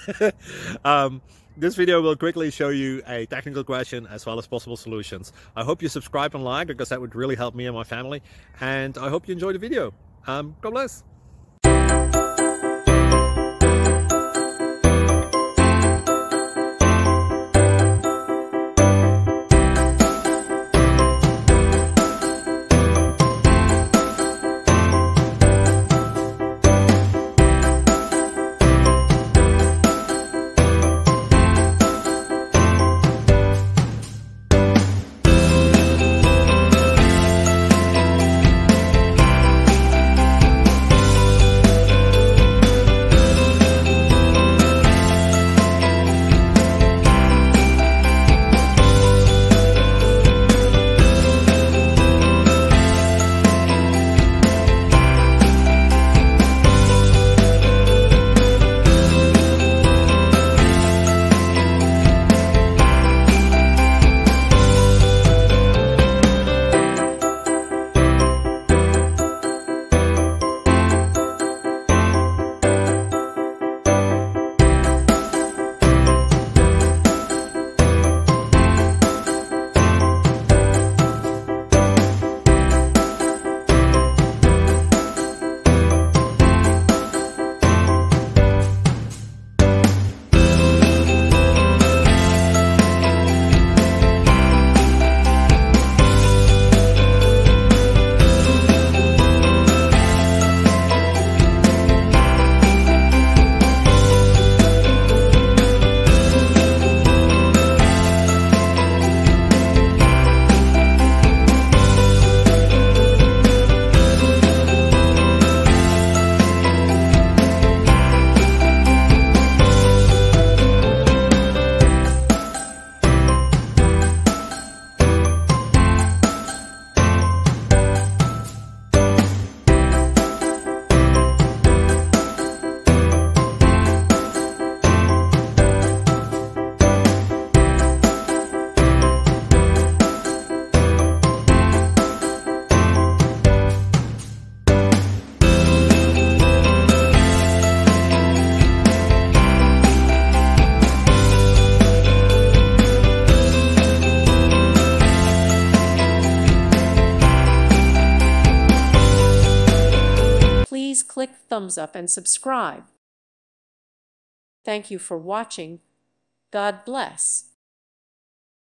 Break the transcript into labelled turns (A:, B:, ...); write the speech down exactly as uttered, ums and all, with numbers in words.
A: um, this video will quickly show you a technical question as well as possible solutions. I hope you subscribe and like, because that would really help me and my family. And I hope you enjoy the video. Um, God bless.
B: Please click thumbs up and subscribe. Thank you for watching. God bless.